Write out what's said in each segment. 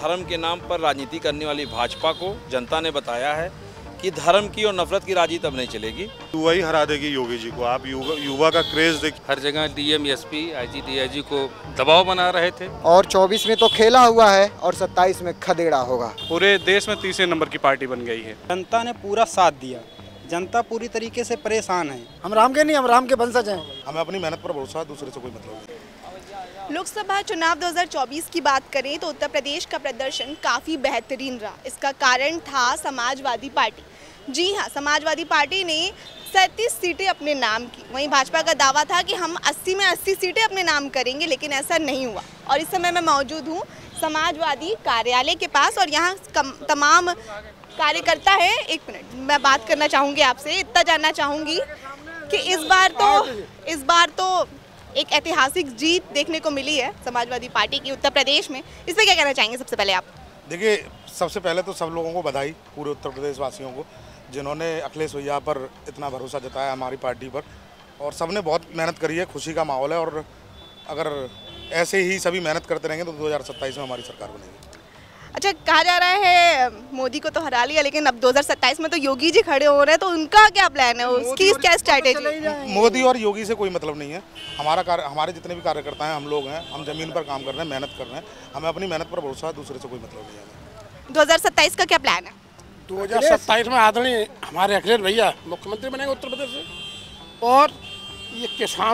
धर्म के नाम पर राजनीति करने वाली भाजपा को जनता ने बताया है कि धर्म की और नफरत की राजनीति अब नहीं चलेगी। युवा ही हरा देगी योगी जी को। आप युवा का क्रेज देखिए, हर जगह डीएम, एसपी, आईजी, डीआईजी को दबाव बना रहे थे। और 24 में तो खेला हुआ है और 27 में खदेड़ा होगा। पूरे देश में तीसरे नंबर की पार्टी बन गई है। जनता ने पूरा साथ दिया, जनता पूरी तरीके से परेशान है। हम राम के नहीं, हम राम के वंशज हैं। हमें अपनी मेहनत पर भरोसा है, दूसरे से कोई मतलब नहीं। लोकसभा चुनाव 2024 की बात करें तो उत्तर प्रदेश का प्रदर्शन काफ़ी बेहतरीन रहा। इसका कारण था समाजवादी पार्टी। जी हाँ, समाजवादी पार्टी ने 37 सीटें अपने नाम की। वहीं भाजपा का दावा था कि हम 80 में 80 सीटें अपने नाम करेंगे, लेकिन ऐसा नहीं हुआ। और इस समय मैं मौजूद हूँ समाजवादी कार्यालय के पास और यहाँ तमाम कार्यकर्ता है। एक मिनट, मैं बात करना चाहूँगी आपसे, इतना जानना चाहूँगी कि इस बार तो एक ऐतिहासिक जीत देखने को मिली है समाजवादी पार्टी की उत्तर प्रदेश में। इस पर क्या कहना चाहेंगे? सबसे पहले आप देखिए, सबसे पहले तो सब लोगों को बधाई, पूरे उत्तर प्रदेश वासियों को, जिन्होंने अखिलेश भैया पर इतना भरोसा जताया, हमारी पार्टी पर। और सबने बहुत मेहनत करी है, खुशी का माहौल है। और अगर ऐसे ही सभी मेहनत करते रहेंगे तो 2027 में हमारी सरकार बनेगी। अच्छा, कहा जा रहा है मोदी को तो हरा लिया, लेकिन अब 2027 में तो योगी जी खड़े हो रहे हैं, तो उनका क्या प्लान है? उसकी क्या स्ट्रैटेजी? मोदी और योगी से कोई मतलब नहीं है। हमारे जितने भी कार्यकर्ता हैं, हम लोग हैं, हम जमीन पर काम कर रहे हैं, मेहनत कर रहे हैं। हमें अपनी मेहनत पर भरोसा है, दूसरे से कोई मतलब नहीं है। 2027 का क्या प्लान है? 2027 में आदरणीय हमारे अखिलेश भैया मुख्यमंत्री बनेंगे उत्तर प्रदेश से। और ये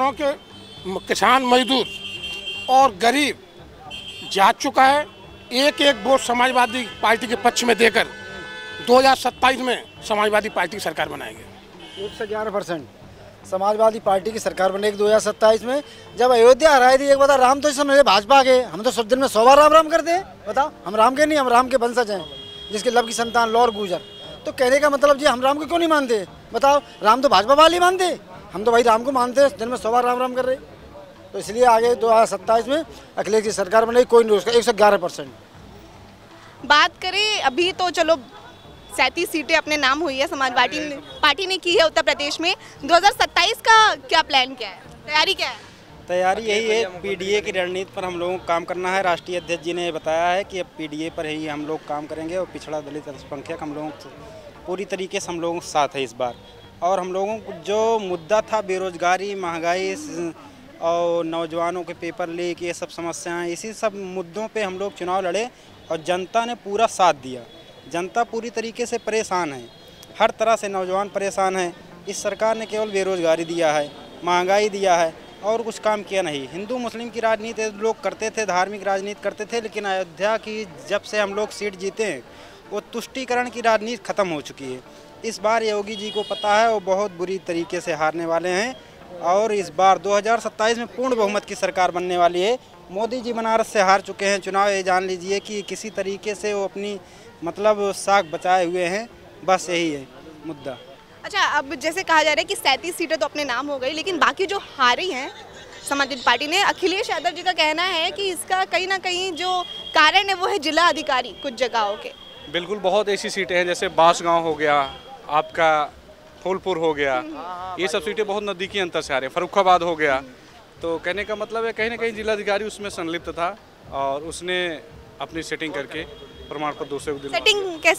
किसान, मजदूर और गरीब जा चुका है। एक एक वोट समाजवादी पार्टी के पक्ष में देकर 2027 में समाजवादी पार्टी की सरकार बनाएंगे। 111% समाजवादी पार्टी की सरकार बनेगी 2027 में। जब अयोध्या हराई थी, एक बता, राम तो इस समय भाजपा के, हम तो सब दिन में 100 बार राम राम करते हैं। बताओ, हम राम के नहीं, हम राम के वंशज हैं, जिसके लब की संतान लौर गुजर। तो कहने का मतलब जी, हम राम को क्यों नहीं मानते? बताओ, राम तो भाजपा वाले मानते, हम तो भाई राम को मानते हैं, दिन में 100 बार राम राम कर रहे। तो इसलिए आगे 2027 में अखिलेश की सरकार बनेगी, कोई नहीं उसका। 111%। बात करें अभी तो चलो 37 सीटें अपने नाम हुई है, समाजवादी पार्टी ने की है उत्तर प्रदेश में। 2027 का क्या प्लान, क्या है, तैयारी क्या है? तैयारी यही है, पीडीए की रणनीति पर हम लोगों को काम करना है। राष्ट्रीय अध्यक्ष जी ने बताया है कि अब पीडीए पर ही हम लोग काम करेंगे। और पिछड़ा, दलित, अल्पसंख्यक, हम लोगों पूरी तरीके से हम लोगों के साथ है इस बार। और हम लोगों को जो मुद्दा था बेरोजगारी, महंगाई और नौजवानों के पेपर लीक, ये सब समस्याएं, इसी सब मुद्दों पे हम लोग चुनाव लड़े और जनता ने पूरा साथ दिया। जनता पूरी तरीके से परेशान है, हर तरह से नौजवान परेशान है। इस सरकार ने केवल बेरोजगारी दिया है, महंगाई दिया है और कुछ काम किया नहीं। हिंदू मुस्लिम की राजनीति लोग करते थे, धार्मिक राजनीति करते थे, लेकिन अयोध्या की जब से हम लोग सीट जीते हैं, वो तुष्टीकरण की राजनीति ख़त्म हो चुकी है। इस बार योगी जी को पता है वो बहुत बुरी तरीके से हारने वाले हैं। और इस बार 2027 में पूर्ण बहुमत की सरकार बनने वाली है। मोदी जी बनारस से हार चुके हैं चुनाव, ये जान लीजिए कि किसी तरीके से वो अपनी मतलब साख बचाए हुए हैं। बस यही है मुद्दा। अच्छा, अब जैसे कहा जा रहा है कि 37 सीटें तो अपने नाम हो गई, लेकिन बाकी जो हारी हैं समाजवादी पार्टी ने, अखिलेश यादव जी का कहना है कि इसका कहीं ना कहीं जो कारण है वो है जिला अधिकारी कुछ जगहों के। बिल्कुल, बहुत ऐसी सीटें हैं, जैसे बांसगांव हो गया, आपका फूलपुर हो गया, ये सब सीटें बहुत नज़दीकी अंतर से आ रही हैं। फर्रुखाबाद हो गया। तो कहने का मतलब है कहीं ना कहीं जिलाधिकारी उसमें संलिप्त था और उसने अपनी सेटिंग करके प्रमाण पत्र दूसरे को दिलवा।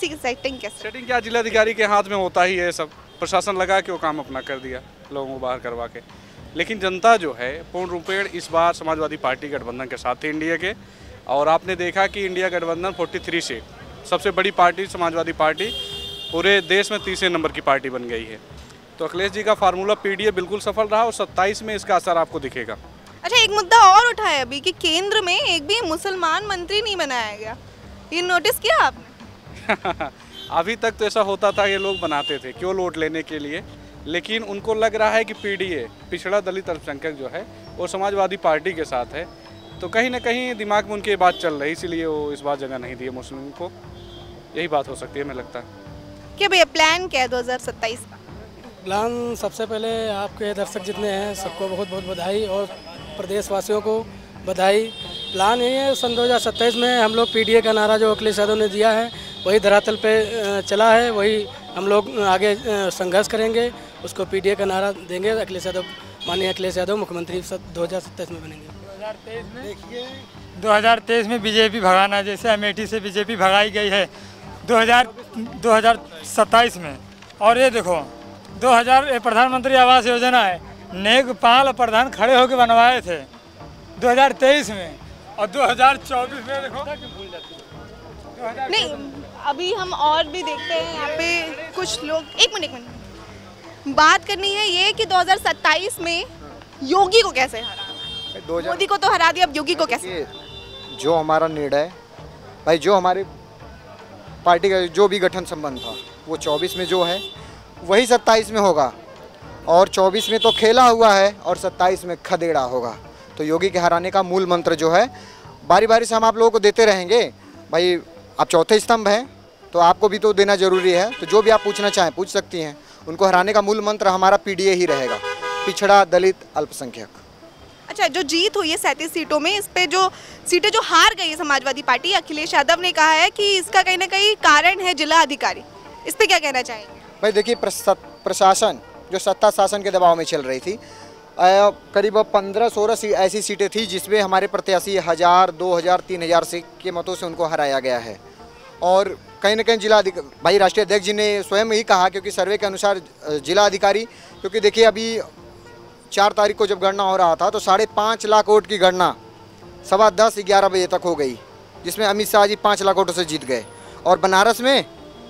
सेटिंग क्या, जिलाधिकारी के हाथ में होता ही है सब। प्रशासन लगा के वो काम अपना कर दिया, लोगों को बाहर करवा के। लेकिन जनता जो है पूर्ण रूपेण इस बार समाजवादी पार्टी गठबंधन के साथ थी, इंडिया के। और आपने देखा कि इंडिया गठबंधन 43 सीट, सबसे बड़ी पार्टी समाजवादी पार्टी, पूरे देश में तीसरे नंबर की पार्टी बन गई है। तो अखिलेश जी का फार्मूला पीडीए बिल्कुल सफल रहा और 27 में इसका असर आपको दिखेगा। अच्छा, एक मुद्दा और उठा है अभी कि केंद्र में एक भी मुसलमान मंत्री नहीं बनाया गया, ये नोटिस किया आपने? अभी तक तो ऐसा होता था, ये लोग बनाते थे क्यों, वोट लेने के लिए। लेकिन उनको लग रहा है कि पीडीए, पिछड़ा, दलित, अल्पसंख्यक जो है वो समाजवादी पार्टी के साथ है। तो कहीं ना कहीं दिमाग में उनकी बात चल रही, इसीलिए वो इस बार जगह नहीं दी मुस्लिम को। यही बात हो सकती है, हमें लगता है। क्या भैया प्लान क्या है 2027 का? प्लान, सबसे पहले आपके दर्शक जितने हैं सबको बहुत बहुत बधाई और प्रदेशवासियों को बधाई। प्लान यही है, सन 2027 में हम लोग पीडीए का नारा जो अखिलेश यादव ने दिया है वही धरातल पे चला है, वही हम लोग आगे संघर्ष करेंगे, उसको पीडीए का नारा देंगे। अखिलेश यादव, माननीय अखिलेश यादव मुख्यमंत्री 2027 में बनेंगे। 2023 में देखिए 2023 में बीजेपी भगाना, जैसे अमेठी से बीजेपी भगाई गई है 2027 में। और ये देखो 2000 प्रधानमंत्री आवास योजना है, नेकपाल प्रधान खड़े होकर बनवाए थे 2023 में, और 2024 में देखो नहीं। अभी हम और भी देखते हैं यहाँ पे कुछ लोग। एक मिनट बात करनी है ये कि 2027 में योगी को कैसे हराना। मोदी को तो हरा दिया, अब योगी को कैसे? जो हमारा निर्णय भाई, जो हमारे पार्टी का जो भी गठन संबंध था वो 24 में जो है वही 27 में होगा, और 24 में तो खेला हुआ है और 27 में खदेड़ा होगा। तो योगी के हराने का मूल मंत्र जो है बारी बारी से हम आप लोगों को देते रहेंगे। भाई आप चौथे स्तंभ हैं तो आपको भी तो देना जरूरी है, तो जो भी आप पूछना चाहें पूछ सकती हैं। उनको हराने का मूल मंत्र हमारा पीडीए ही रहेगा, पिछड़ा दलित अल्पसंख्यक। अच्छा, जो जीत हुई है 37 सीटों में, इस पे जो सीटें जो हार गई है समाजवादी पार्टी, अखिलेश यादव ने कहा है कि इसका कहीं ना कहीं कारण है जिला अधिकारी। इस पे क्या कहना चाहेंगे? भाई देखिए, प्रशासन जो सत्ता शासन के दबाव में चल रही थी, करीब 15-16 ऐसी सीटें थी जिसमें हमारे प्रत्याशी 1000, 2000, 3000 से के मतों से उनको हराया गया है। और कहीं ना कहीं जिला भाई राष्ट्रीय अध्यक्ष जी ने स्वयं ही कहा, क्योंकि सर्वे के अनुसार जिला अधिकारी, क्योंकि देखिए अभी 4 तारीख को जब गणना हो रहा था तो 5.5 लाख वोट की गणना 10:15-11 बजे तक हो गई, जिसमें अमित शाह जी 5 लाख वोटों से जीत गए। और बनारस में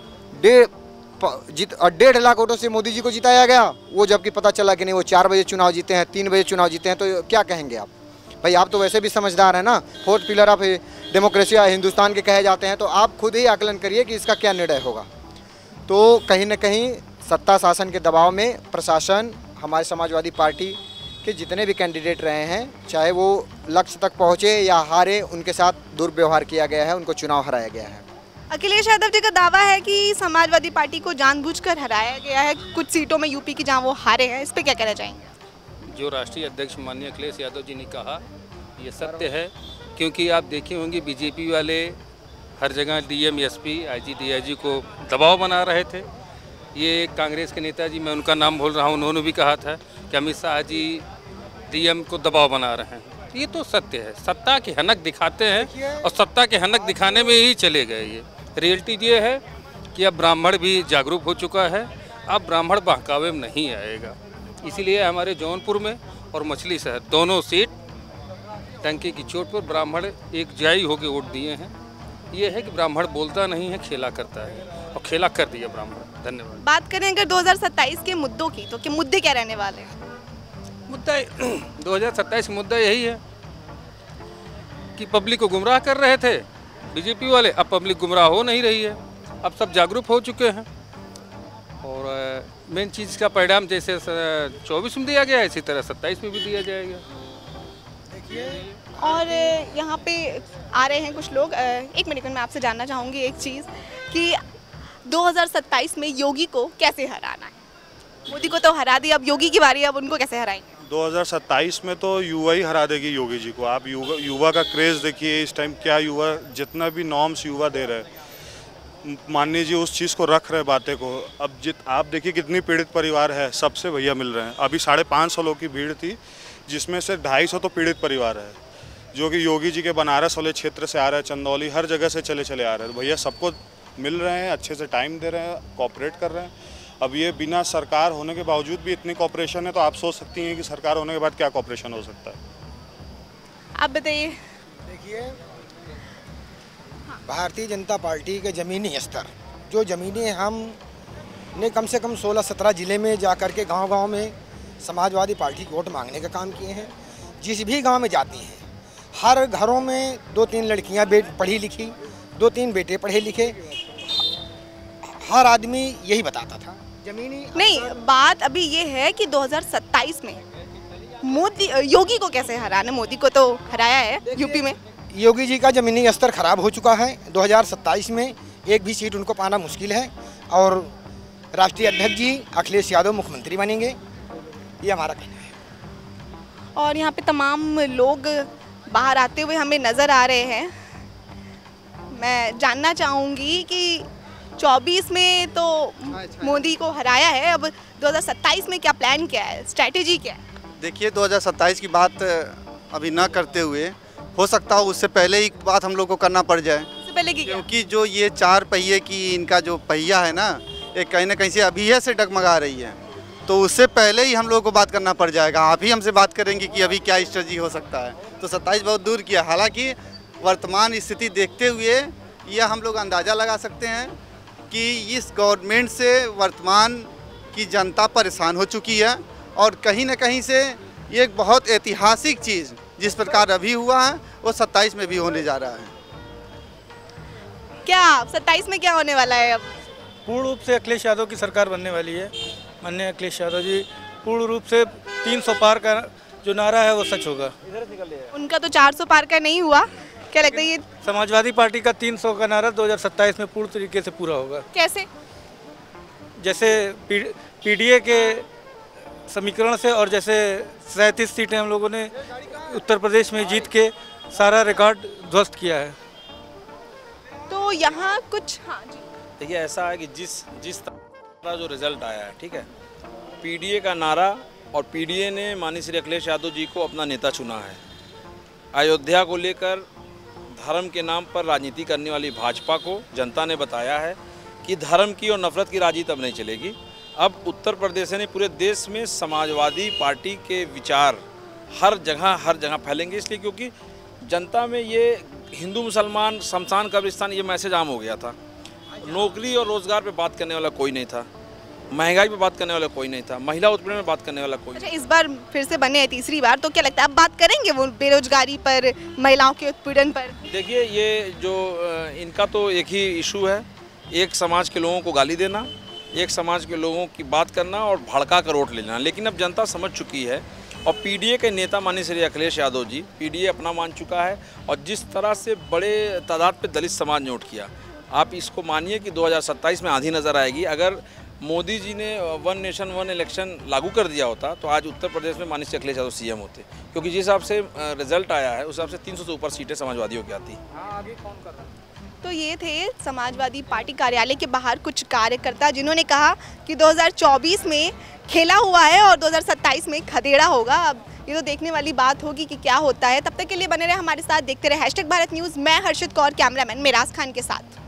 1.5 लाख वोटों से मोदी जी को जिताया गया, वो जबकि पता चला कि नहीं वो 4 बजे चुनाव जीते हैं, 3 बजे चुनाव जीते हैं। तो क्या कहेंगे आप? भाई आप तो वैसे भी समझदार हैं ना, 4th pillar of democracy Hindustan के कहे जाते हैं, तो आप खुद ही आकलन करिए कि इसका क्या निर्णय होगा। तो कहीं ना कहीं सत्ता शासन के दबाव में प्रशासन, हमारे समाजवादी पार्टी के जितने भी कैंडिडेट रहे हैं, चाहे वो लक्ष्य तक पहुँचे या हारे, उनके साथ दुर्व्यवहार किया गया है, उनको चुनाव हराया गया है। अखिलेश यादव जी का दावा है कि समाजवादी पार्टी को जानबूझकर हराया गया है कुछ सीटों में यूपी की, जहां वो हारे हैं। इस पे क्या कहना चाहेंगे? जो राष्ट्रीय अध्यक्ष माननीय अखिलेश यादव जी ने कहा ये सत्य है, क्योंकि आप देखे होंगे बीजेपी वाले हर जगह डीएम, एसपी, आईजी, डीआईजी को दबाव बना रहे थे। ये कांग्रेस के नेताजी, मैं उनका नाम भूल रहा हूँ, उन्होंने भी कहा था कि अमित शाह जी डीएम को दबाव बना रहे हैं। ये तो सत्य है, सत्ता की हनक दिखाते हैं और सत्ता की हनक दिखाने में ही चले गए। ये रियलिटी ये है कि अब ब्राह्मण भी जागरूक हो चुका है, अब ब्राह्मण बहकावे में नहीं आएगा। इसीलिए हमारे जौनपुर में और मछली शहर दोनों सीट टंकी की चोट पर ब्राह्मण एक जाई होकर वोट दिए हैं। ये है कि ब्राह्मण बोलता नहीं है, खेला करता है, और खेला कर दिया ब्राह्मण। धन्यवाद। बात करें अगर 2027 के मुद्दों की, तो मुद्दे क्या रहने वाले हैं? मुद्दा 2027 मुद्दा यही है कि पब्लिक को गुमराह कर रहे थे बीजेपी वाले, अब पब्लिक गुमराह हो नहीं रही है, अब सब जागरूक हो चुके हैं। और मेन चीज़ का परिणाम जैसे 24 में दिया गया है, इसी तरह 27 में भी दिया जाएगा। और यहाँ पे आ रहे हैं कुछ लोग। एक मिनट में मैं आपसे जानना चाहूँगी एक चीज़ कि 2027 में योगी को कैसे हराना है? मोदी को तो हरा दिया, अब योगी की बारी है, अब उनको कैसे हराएंगे? 2027 में तो युवा ही हरा देगी योगी जी को। आप युवा का क्रेज़ देखिए इस टाइम, क्या युवा जितना भी नॉर्म्स युवा दे रहे हैं, माननीय जी उस चीज़ को रख रहे बातें को। अब आप देखिए कितनी पीड़ित परिवार है, सबसे भैया मिल रहे हैं। अभी 550 लोग की भीड़ थी, जिसमें से 250 तो पीड़ित परिवार है, जो कि योगी जी के बनारस वाले क्षेत्र से आ रहे हैं, चंदौली, हर जगह से चले आ रहे हैं। भैया सबको मिल रहे हैं, अच्छे से टाइम दे रहे हैं, कोऑपरेट कर रहे हैं। अब ये बिना सरकार होने के बावजूद भी इतनी कोऑपरेशन है, तो आप सोच सकती हैं कि सरकार होने के बाद क्या कोऑपरेशन हो सकता है। आप बताइए। देखिए, भारतीय जनता पार्टी के ज़मीनी स्तर, जो ज़मीनी हमने कम से कम 16-17 ज़िले में जा कर के गाँव में समाजवादी पार्टी की वोट मांगने का काम किए हैं। जिस भी गांव में जाती हैं, हर घरों में 2-3 लड़कियां पढ़ी लिखी, 2-3 बेटे पढ़े लिखे, हर आदमी यही बताता था। जमीनी नहीं, बात अभी ये है कि 2027 में मोदी योगी को कैसे हराना? मोदी को तो हराया है यूपी में। योगी जी का ज़मीनी स्तर खराब हो चुका है। 2027 में एक भी सीट उनको पाना मुश्किल है, और राष्ट्रीय अध्यक्ष जी अखिलेश यादव मुख्यमंत्री बनेंगे, ये हमारा कहना है। और यहाँ पे तमाम लोग बाहर आते हुए हमें नज़र आ रहे हैं। मैं जानना चाहूँगी कि 24 में तो मोदी को हराया है, अब 2027 में क्या प्लान, क्या है स्ट्रैटेजी, क्या है? देखिए, 2027 की बात अभी ना करते हुए हो सकता हो उससे पहले ही बात हम लोग को करना पड़ जाए, इससे पहले की क्या? क्योंकि जो ये 4 पहिए की इनका जो पहिया है ना, ये कहीं ना कहीं से अभी से डगमगा रही है, तो उससे पहले ही हम लोग को बात करना पड़ जाएगा। आप ही हमसे बात करेंगे कि अभी क्या स्ट्रेटजी हो सकता है, तो 27 बहुत दूर किया। हालांकि वर्तमान स्थिति देखते हुए यह हम लोग अंदाज़ा लगा सकते हैं कि इस गवर्नमेंट से वर्तमान की जनता परेशान हो चुकी है, और कहीं ना कहीं से ये एक बहुत ऐतिहासिक चीज़ जिस प्रकार अभी हुआ है वो 27 में भी होने जा रहा है। क्या 27 में क्या होने वाला है अब? पूर्ण रूप से अखिलेश यादव की सरकार बनने वाली है। माननीय अखिलेश यादव जी पूर्ण रूप से 300 पार का जो नारा है वो सच होगा। उनका तो 400 पार का नहीं हुआ, क्या लगता है ये? समाजवादी पार्टी का 300 का नारा 2027 में पूर्ण तरीके से पूरा होगा। कैसे? जैसे पीडीए के समीकरण से, और जैसे 37 सीटें हम लोगों ने उत्तर प्रदेश में जीत के सारा रिकॉर्ड ध्वस्त किया है। तो यहाँ कुछ, हाँ जी, देखिए ऐसा है कि जिस तरह जो रिजल्ट आया है, ठीक है, पीडीए का नारा, और पीडीए ने माननीय श्री अखिलेश यादव जी को अपना नेता चुना है। अयोध्या को लेकर धर्म के नाम पर राजनीति करने वाली भाजपा को जनता ने बताया है कि धर्म की और नफरत की राजनीति अब नहीं चलेगी। अब उत्तर प्रदेश ने पूरे देश में समाजवादी पार्टी के विचार हर जगह फैलेंगे, इसलिए क्योंकि जनता में ये हिंदू मुसलमान शमशान कब्रिस्तान ये मैसेज आम हो गया था। नौकरी और रोजगार पे बात करने वाला कोई नहीं था, महंगाई पे बात करने वाला कोई नहीं था, महिला उत्पीड़न में बात करने वाला कोई नहीं। अच्छा, इस बार फिर से बने हैं तीसरी बार, तो क्या लगता है अब बात करेंगे वो बेरोजगारी पर, महिलाओं के उत्पीड़न पर? देखिए ये जो इनका तो एक ही इशू है, एक समाज के लोगों को गाली देना, एक समाज के लोगों की बात करना और भड़का कर वोट ले लेना। लेकिन अब जनता समझ चुकी है, और पीडीए के नेता माननीय श्री अखिलेश यादव जी, पीडीए अपना मान चुका है, और जिस तरह से बड़े तादाद पे दलित समाज ने वोट किया, आप इसको मानिए कि 2027 में आंधी नज़र आएगी। अगर मोदी जी ने 1 नेशन 1 इलेक्शन लागू कर दिया होता तो आज उत्तर प्रदेश में माननीय श्री अखिलेश यादव सीएम होते, क्योंकि जिस हिसाब से रिजल्ट आया है उस हिसाब से 300 से ऊपर सीटें समाजवादियों की आती। आगे कौन कर रहा है? तो ये थे समाजवादी पार्टी कार्यालय के बाहर कुछ कार्यकर्ता, जिन्होंने कहा कि 2024 में खेला हुआ है और 2027 में खदेड़ा होगा। अब ये तो देखने वाली बात होगी कि क्या होता है। तब तक के लिए बने रहे हमारे साथ, देखते रहे #भारत न्यूज़। मैं हर्षित कौर, कैमरामैन मिराज खान के साथ।